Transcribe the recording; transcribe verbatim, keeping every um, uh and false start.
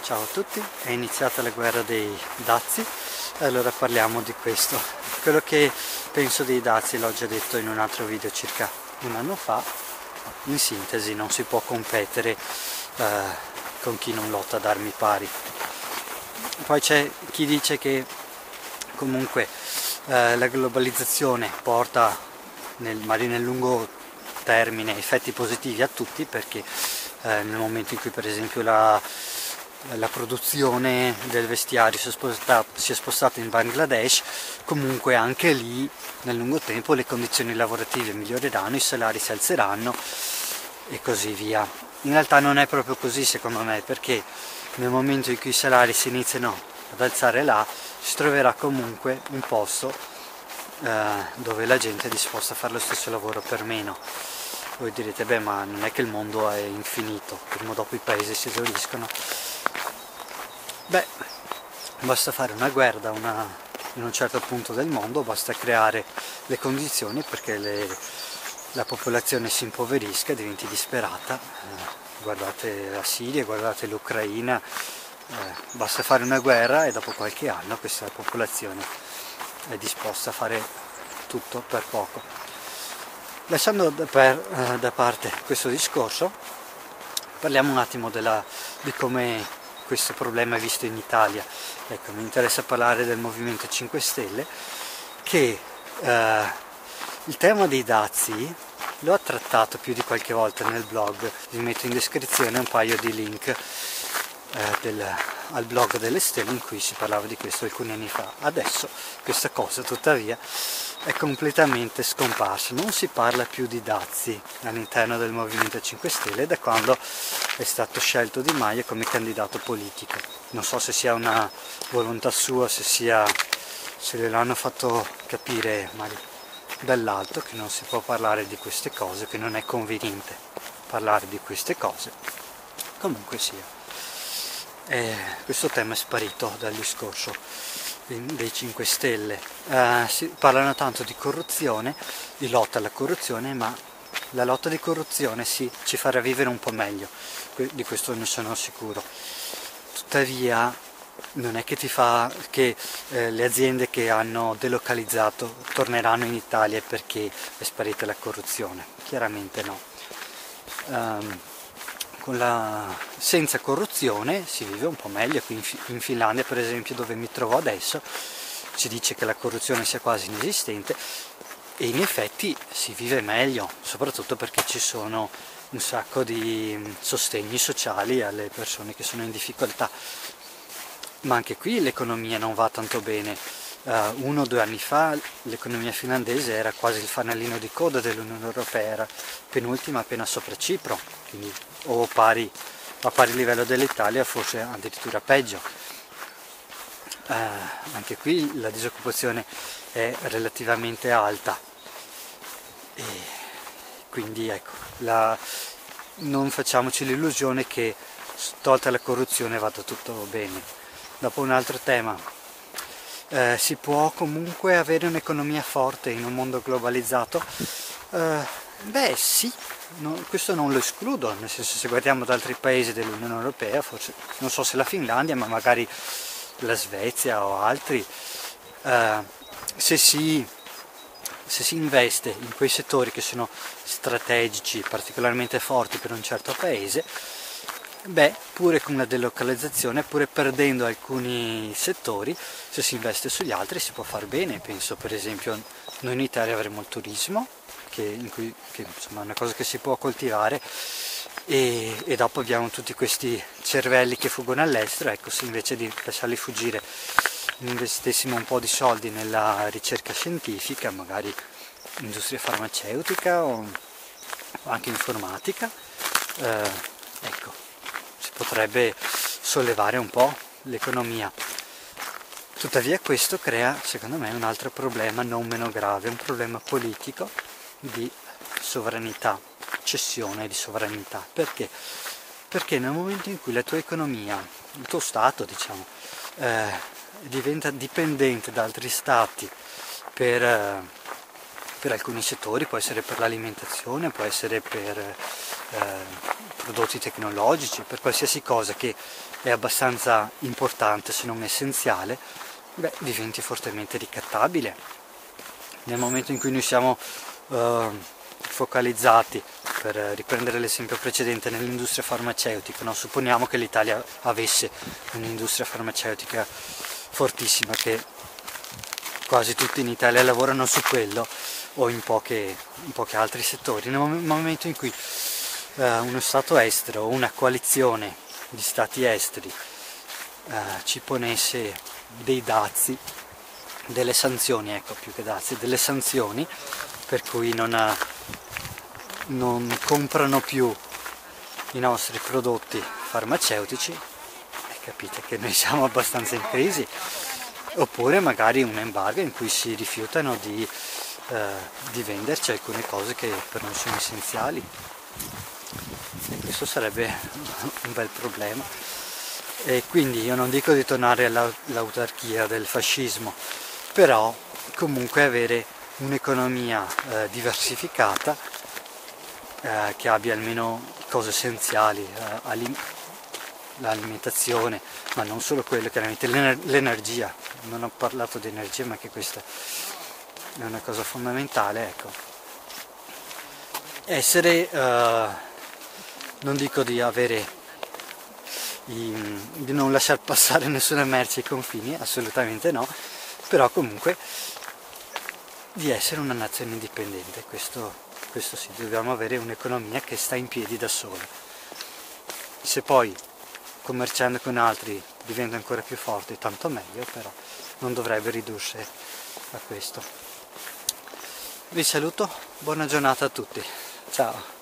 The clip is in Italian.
Ciao a tutti, è iniziata la guerra dei dazi e allora parliamo di questo. Quello che penso dei dazi l'ho già detto in un altro video circa un anno fa. In sintesi, non si può competere eh, con chi non lotta ad armi pari. Poi c'è chi dice che comunque eh, la globalizzazione porta nel, magari nel lungo termine effetti positivi a tutti, perché eh, nel momento in cui per esempio la la produzione del vestiario si è, spostata, si è spostata in Bangladesh, comunque anche lì nel lungo tempo le condizioni lavorative miglioreranno, i salari si alzeranno e così via. In realtà non è proprio così secondo me, perché nel momento in cui i salari si iniziano ad alzare là, si troverà comunque un posto eh, dove la gente è disposta a fare lo stesso lavoro per meno. Voi direte, beh, ma non è che il mondo è infinito, prima o dopo i paesi si esauriscono. Beh, basta fare una guerra una, in un certo punto del mondo, basta creare le condizioni perché le, la popolazione si impoverisca, diventi disperata. Eh, guardate la Siria, guardate l'Ucraina, eh, basta fare una guerra e dopo qualche anno questa popolazione è disposta a fare tutto per poco. Lasciando da, per, eh, da parte questo discorso, parliamo un attimo della, di come questo problema è visto in Italia. Ecco, mi interessa parlare del Movimento cinque Stelle, che eh, il tema dei dazi l'ho trattato più di qualche volta nel blog, vi metto in descrizione un paio di link eh, del, al blog delle stelle in cui si parlava di questo alcuni anni fa. Adesso questa cosa tuttavia è completamente scomparsa, non si parla più di dazi all'interno del Movimento cinque Stelle da quando è stato scelto Di Maio come candidato politico. Non so se sia una volontà sua, se sia se gliel'hanno fatto capire magari dall'alto che non si può parlare di queste cose, che non è conveniente parlare di queste cose. Comunque sia, eh, questo tema è sparito dal discorso dei cinque Stelle. Eh, si parlano tanto di corruzione, di lotta alla corruzione, ma la lotta di corruzione sì, ci farà vivere un po' meglio, di questo ne sono sicuro. Tuttavia non è che ti fa che eh, le aziende che hanno delocalizzato torneranno in Italia perché è sparita la corruzione, chiaramente no. Um, con la, senza corruzione si vive un po' meglio. Qui in, in Finlandia per esempio, dove mi trovo adesso, si dice che la corruzione sia quasi inesistente e in effetti si vive meglio, soprattutto perché ci sono un sacco di sostegni sociali alle persone che sono in difficoltà. Ma anche qui l'economia non va tanto bene. Uh, uno o due anni fa l'economia finlandese era quasi il fanalino di coda dell'Unione Europea, era penultima appena sopra Cipro, quindi o pari, a pari livello dell'Italia, forse addirittura peggio. Uh, anche qui la disoccupazione è relativamente alta e quindi ecco, la, non facciamoci l'illusione che tolta la corruzione vada tutto bene. Dopo un altro tema. Eh, si può comunque avere un'economia forte in un mondo globalizzato? Eh, beh sì, no, questo non lo escludo, nel senso, se guardiamo ad altri paesi dell'Unione Europea, forse non so se la Finlandia, ma magari la Svezia o altri, eh, se, si, se si investe in quei settori che sono strategici, particolarmente forti per un certo paese, beh, pure con la delocalizzazione, pure perdendo alcuni settori, se si investe sugli altri si può far bene. Penso per esempio noi in Italia avremo il turismo, che, in cui, che insomma è una cosa che si può coltivare, e, e dopo abbiamo tutti questi cervelli che fuggono all'estero. Ecco, se invece di lasciarli fuggire investessimo un po' di soldi nella ricerca scientifica, magari industria farmaceutica o anche informatica, eh, ecco, potrebbe sollevare un po' l'economia. Tuttavia questo crea, secondo me, un altro problema non meno grave, un problema politico di sovranità, cessione di sovranità. Perché? Perché nel momento in cui la tua economia, il tuo stato, diciamo, eh, diventa dipendente da altri stati per, eh, per alcuni settori, può essere per l'alimentazione, può essere per eh, prodotti tecnologici, per qualsiasi cosa che è abbastanza importante, se non essenziale, beh, diventi fortemente ricattabile. Nel momento in cui noi siamo uh, focalizzati, per riprendere l'esempio precedente, nell'industria farmaceutica, no? Supponiamo che l'Italia avesse un'industria farmaceutica fortissima, che quasi tutti in Italia lavorano su quello o in, poche, in pochi altri settori. Nel momento in cui uh, uno Stato estero o una coalizione di Stati esteri uh, ci ponesse dei dazi, delle sanzioni, ecco, più che dazi, delle sanzioni, per cui non, ha, non comprano più i nostri prodotti farmaceutici, e capite che noi siamo abbastanza in crisi. Oppure magari un embargo in cui si rifiutano di, eh, di venderci alcune cose che per noi sono essenziali, e questo sarebbe un bel problema. E quindi io non dico di tornare all'autarchia del fascismo, però comunque avere un'economia eh, diversificata, eh, che abbia almeno cose essenziali, eh, alim- l'alimentazione, ma non solo quello, chiaramente l'ener- l'energia. Non ho parlato di energia, ma che questa è una cosa fondamentale, ecco. Essere, eh, non dico di avere, i, di non lasciar passare nessuna merce ai confini, assolutamente no, però comunque di essere una nazione indipendente, questo, questo sì, dobbiamo avere un'economia che sta in piedi da sola. Se poi commerciando con altri diventa ancora più forte, tanto meglio, però non dovrebbe ridursi a questo. Vi saluto, buona giornata a tutti, ciao!